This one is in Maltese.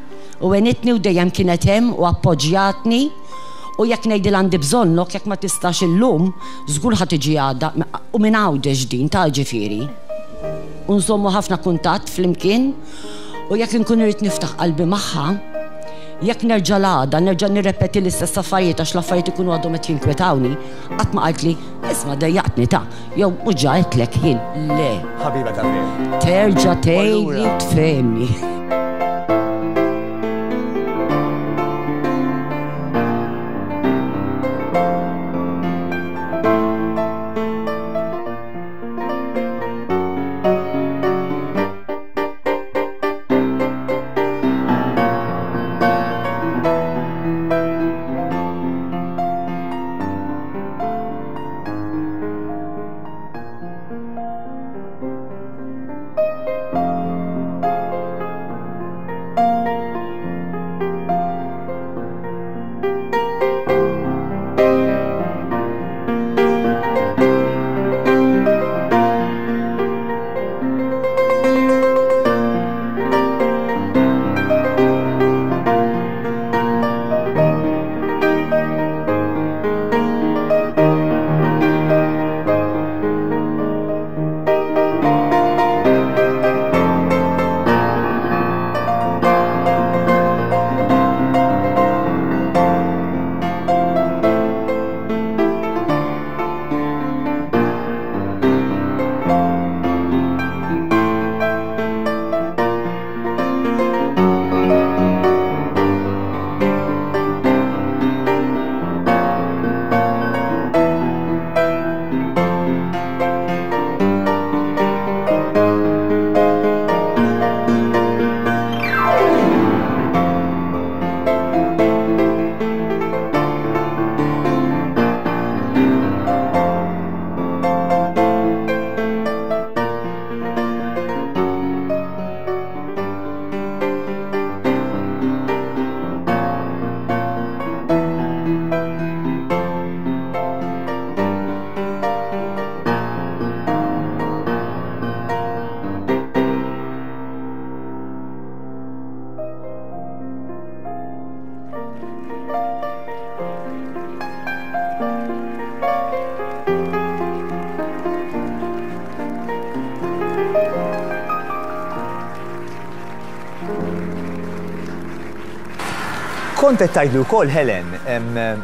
U għenitni u dejjem kienet hemm u appoġġjatni u jekk ngħidil għandi bżonnok jekk ma tistax illum, żgur ħadd tiġi għadha u minn għawdex din ta' ġifieri. U nżommu ħafna kuntatt flimkien u jekk inkun irid niftaħ qalbi magħha, jekk nerġa' l-għada, nerġa' nirrepeti l-istess affarijiet għax l-affarijiet ikunu għadhom qed jinkwetawni, qatt ma qalt li isma' dejjaqtni ta' jew mhux ġajtlek jien le. Ħabiba ta' fehim. Terġa' tgħidli tfehmni. Kont qed tgħidlu wkoll Helen,